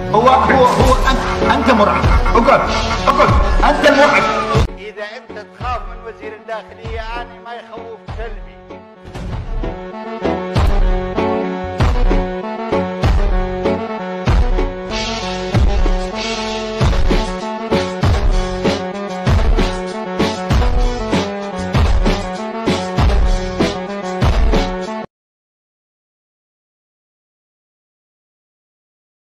هو انت مرعب. اقعد انت المرعب. اذا انت تخاف من وزير الداخليه يعني ما يخوف سلبي.